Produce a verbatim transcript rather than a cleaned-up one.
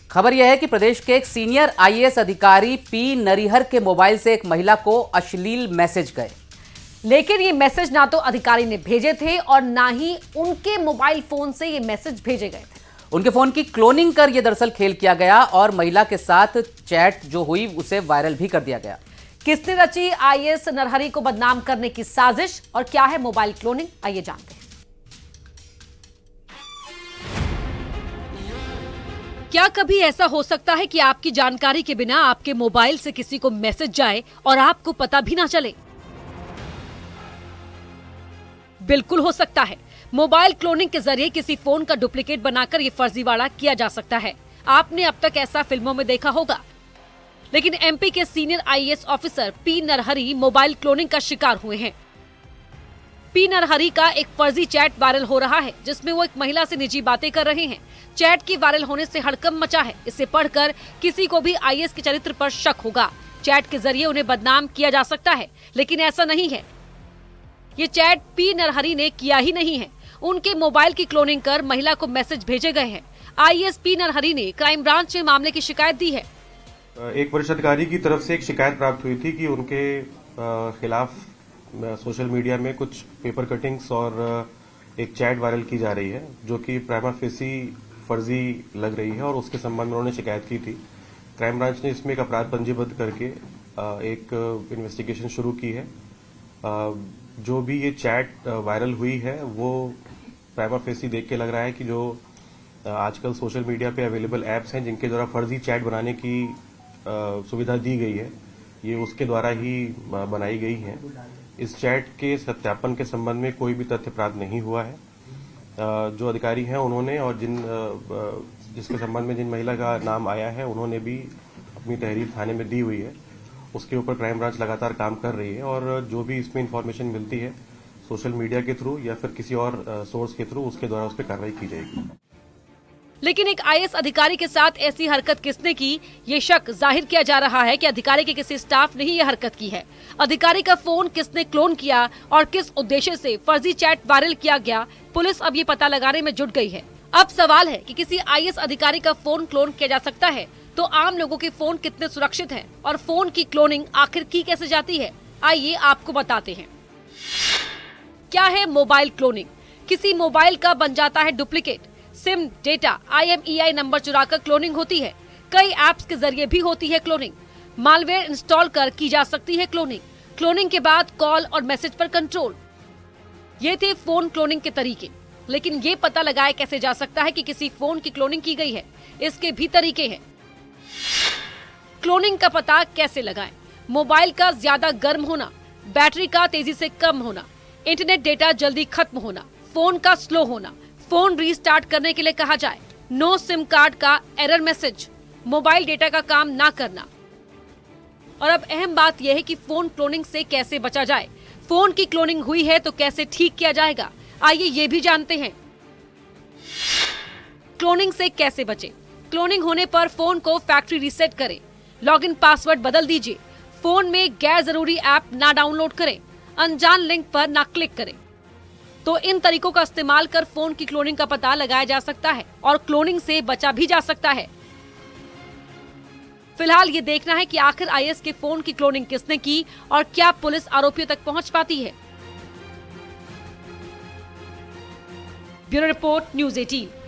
खबर यह है कि प्रदेश के एक सीनियर आईएएस अधिकारी पी नरिहर के मोबाइल से एक महिला को अश्लील मैसेज गए, लेकिन ये मैसेज ना तो अधिकारी ने भेजे थे और ना ही उनके मोबाइल फोन से ये मैसेज भेजे गए थे। उनके फोन की क्लोनिंग कर यह दरअसल खेल किया गया और महिला के साथ चैट जो हुई उसे वायरल भी कर दिया गया। किसने रची आईएएस नरहरी को बदनाम करने की साजिश और क्या है मोबाइल क्लोनिंग, आइए जानते हैं। क्या कभी ऐसा हो सकता है कि आपकी जानकारी के बिना आपके मोबाइल से किसी को मैसेज जाए और आपको पता भी ना चले? बिल्कुल हो सकता है। मोबाइल क्लोनिंग के जरिए किसी फोन का डुप्लीकेट बनाकर ये फर्जीवाड़ा किया जा सकता है। आपने अब तक ऐसा फिल्मों में देखा होगा, लेकिन एमपी के senior IAS officer P Narhari mobile cloning का शिकार हुए हैं। पी नरहरी का एक फर्जी चैट वायरल हो रहा है जिसमें वो एक महिला से निजी बातें कर रहे हैं। चैट की वायरल होने से हड़कंप मचा है। इसे पढ़कर किसी को भी आईएएस के चरित्र पर शक होगा। चैट के जरिए उन्हें बदनाम किया जा सकता है, लेकिन ऐसा नहीं है। ये चैट पी नरहरी ने किया ही नहीं है। उनके मोबाइल की क्लोनिंग कर महिला को मैसेज भेजे गए हैं। आईएएस पी नरहरी ने क्राइम ब्रांच में मामले की शिकायत दी है। एक वरिष्ठ अधिकारी की तरफ से एक शिकायत प्राप्त हुई थी कि उनके खिलाफ सोशल मीडिया में कुछ पेपर कटिंग्स और एक चैट वायरल की जा रही है जो कि प्राइमा फेसी फर्जी लग रही है और उसके संबंध में उन्होंने शिकायत की थी। क्राइम ब्रांच ने इसमें एक अपराध पंजीबद्ध करके एक इन्वेस्टिगेशन शुरू की है। जो भी ये चैट वायरल हुई है वो प्राइमा फेसी देख के लग रहा है कि जो आजकल सोशल मीडिया पे अवेलेबल एप्स हैं जिनके द्वारा फर्जी चैट बनाने की सुविधा दी गई है, ये उसके द्वारा ही बनाई गई है। इस चैट के सत्यापन के संबंध में कोई भी तथ्य प्राप्त नहीं हुआ है। जो अधिकारी हैं उन्होंने और जिन जिसके संबंध में जिन महिला का नाम आया है उन्होंने भी अपनी तहरीर थाने में दी हुई है। उसके ऊपर क्राइम ब्रांच लगातार काम कर रही है और जो भी इसमें इंफॉर्मेशन मिलती है सोशल मीडिया के थ्रू या फिर किसी और सोर्स के थ्रू उसके द्वारा उस पर कार्रवाई की जाएगी। लेकिन एक आईएएस अधिकारी के साथ ऐसी हरकत किसने की, ये शक जाहिर किया जा रहा है कि अधिकारी के किसी स्टाफ ने ही ये हरकत की है। अधिकारी का फोन किसने क्लोन किया और किस उद्देश्य से फर्जी चैट वायरल किया गया, पुलिस अब ये पता लगाने में जुट गई है। अब सवाल है कि किसी आईएएस अधिकारी का फोन क्लोन किया जा सकता है तो आम लोगों के फोन कितने सुरक्षित हैं और फोन की क्लोनिंग आखिर की कैसे जाती है, आइए आपको बताते हैं। क्या है मोबाइल क्लोनिंग? किसी मोबाइल का बन जाता है duplicate. SIM, data, IMEI number चुराकर क्लोनिंग होती है। कई ऐप्स के जरिए भी होती है क्लोनिंग। मालवेयर इंस्टॉल कर की जा सकती है क्लोनिंग। क्लोनिंग के बाद कॉल और मैसेज पर कंट्रोल। ये थे फोन क्लोनिंग के तरीके, लेकिन ये पता लगाया कैसे जा सकता है कि किसी फोन की क्लोनिंग की गई है, इसके भी तरीके हैं। क्लोनिंग का पता कैसे लगाएं? मोबाइल का ज्यादा गर्म होना, बैटरी का तेजी से कम होना, इंटरनेट डेटा जल्दी खत्म होना, फोन का स्लो होना, फोन रीस्टार्ट करने के लिए कहा जाए, नो सिम कार्ड का एरर मैसेज, मोबाइल डेटा का काम ना करना। और अब अहम बात यह है कि फोन क्लोनिंग से कैसे बचा जाए। फोन की क्लोनिंग हुई है तो कैसे ठीक किया जाएगा, आइए ये भी जानते हैं। क्लोनिंग से कैसे बचे? क्लोनिंग होने पर फोन को फैक्ट्री रीसेट करें, लॉगिन पासवर्ड बदल दीजिए, फोन में गैर जरूरी ऐप ना डाउनलोड करें, अनजान लिंक पर ना क्लिक करें। तो इन तरीकों का इस्तेमाल कर फोन की क्लोनिंग का पता लगाया जा सकता है और क्लोनिंग से बचा भी जा सकता है। फिलहाल ये देखना है कि आखिर आईएएस के फोन की क्लोनिंग किसने की और क्या पुलिस आरोपियों तक पहुंच पाती है। ब्यूरो रिपोर्ट, न्यूज़ अठारह।